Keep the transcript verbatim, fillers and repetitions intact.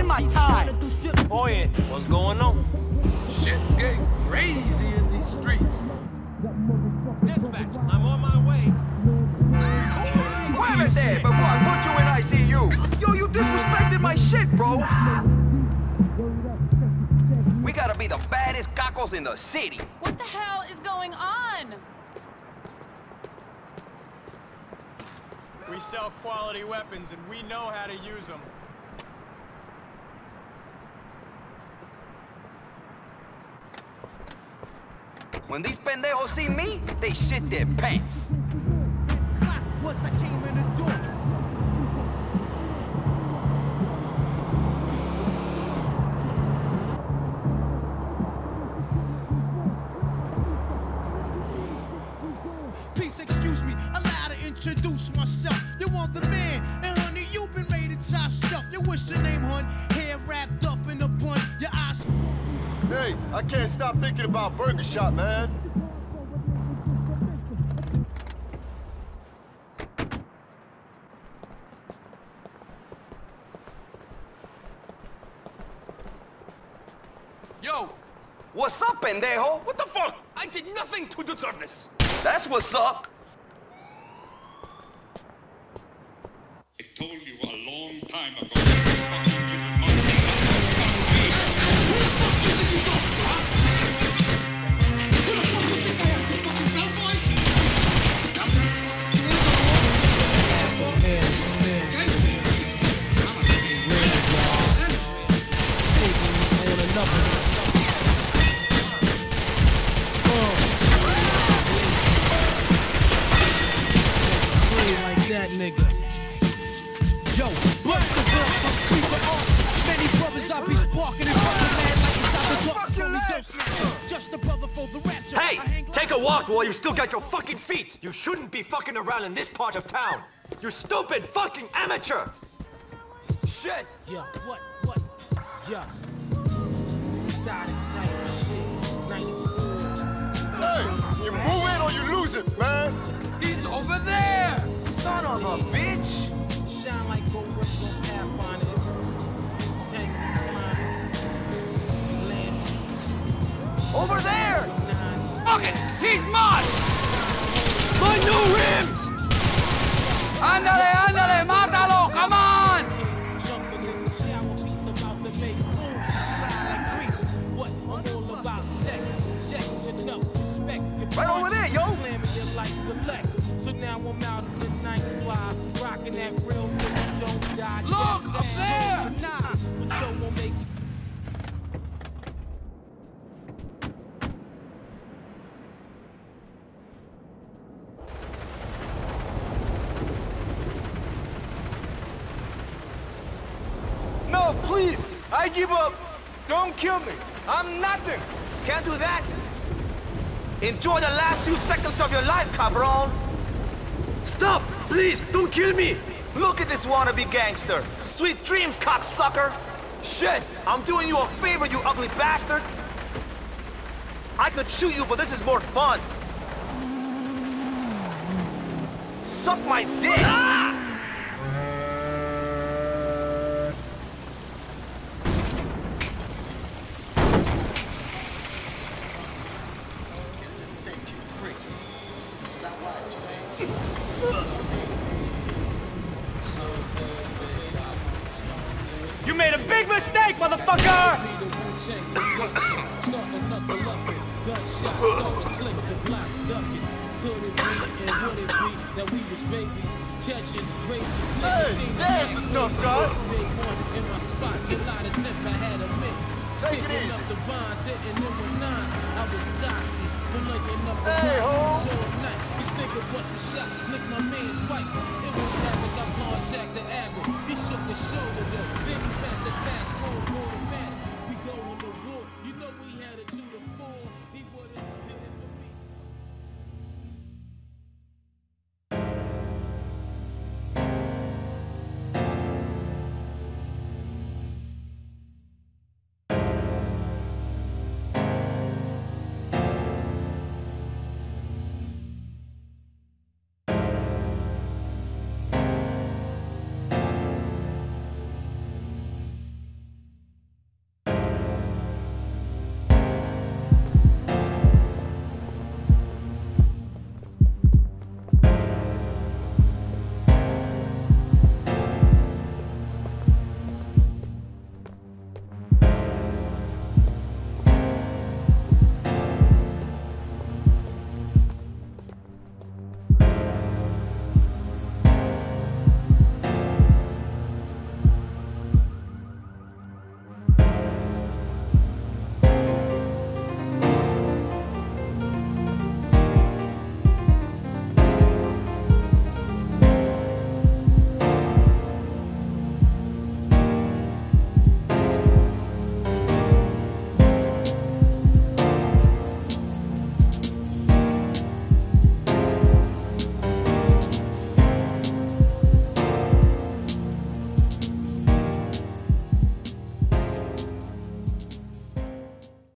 my time. Oye, what's going on? Shit's getting crazy in these streets. Dispatch, I'm on my way. Wait a minute before I put you in I C U. Yo, you disrespected my shit, bro. We gotta be the baddest cacos in the city. What the hell is going on? We sell quality weapons and we know how to use them. When these pendejos see me, they shit their pants. Once I came in the door. Please excuse me, allow to introduce myself. You want the man, and honey, you've been rated top shelf. You wish your name, hun, hair wrapped up in a bun, your eyes. Hey, I can't stop thinking about Burger Shot, man. Yo! What's up, pendejo? What the fuck? I did nothing to deserve this! That's what's up. I told you a long time ago. Nigga. Yo, bust the bill, some creeper awesome. Many brothers I be sparking and fucking mad like it's out the dark. Just a brother for the rapture. Hey, take a walk while you still got your fucking feet. You shouldn't be fucking around in this part of town. You stupid fucking amateur. Shit. Yeah, what, what? Yeah. Side type shit. ninety-four. Hey, you move it or you lose it, man. He's over there! Son of a bitch! Shine like gold rims on Pathfinders. Tangled lines. Lamps. Over there! Fuck it! He's mine! My new rims! Ándale, ándale, mátalo! Come on! Jumping in the shower piece about to make moves to slide like grease. What I'm all about, text, checks with no respect. Right over there, yo! Slamming your life with Lex. So now I'm out in the ninety-five, rocking that real nigga don't die. Look, up there! But yo won't make No, please! I give up! Don't kill me! I'm nothing! Can't do that! Enjoy the last few seconds of your life, cabron! Stop! Please, don't kill me! Look at this wannabe gangster! Sweet dreams, cocksucker! Shit! I'm doing you a favor, you ugly bastard! I could shoot you, but this is more fun! Suck my dick! Ah! You made a big mistake, motherfucker! Hey, there's the tough guy. Take it easy. Hey, ho! This nigga bust the shot, lick my man's wife. It was havoc, I contact the average. He shook his shoulder though, then he passed the back, roll, roll,